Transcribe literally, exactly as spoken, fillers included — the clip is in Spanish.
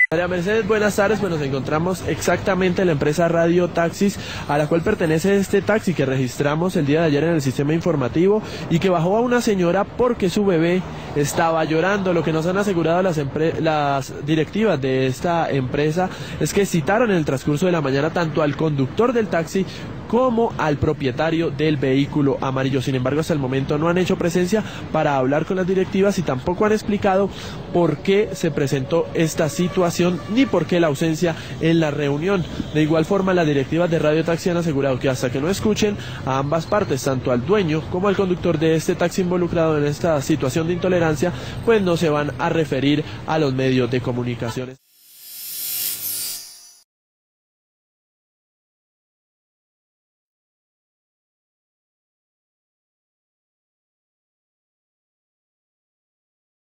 María Mercedes, buenas tardes. Pues nos encontramos exactamente en la empresa Radio Taxis, a la cual pertenece este taxi que registramos el día de ayer en el sistema informativo y que bajó a una señora porque su bebé estaba llorando. Lo que nos han asegurado las, las directivas de esta empresa es que citaron en el transcurso de la mañana tanto al conductor del taxi como al propietario del vehículo amarillo. Sin embargo, hasta el momento no han hecho presencia para hablar con las directivas y tampoco han explicado por qué se presentó esta situación ni por qué la ausencia en la reunión. De igual forma, las directivas de Radio Taxi han asegurado que hasta que no escuchen a ambas partes, tanto al dueño como al conductor de este taxi involucrado en esta situación de intolerancia, pues no se van a referir a los medios de comunicación.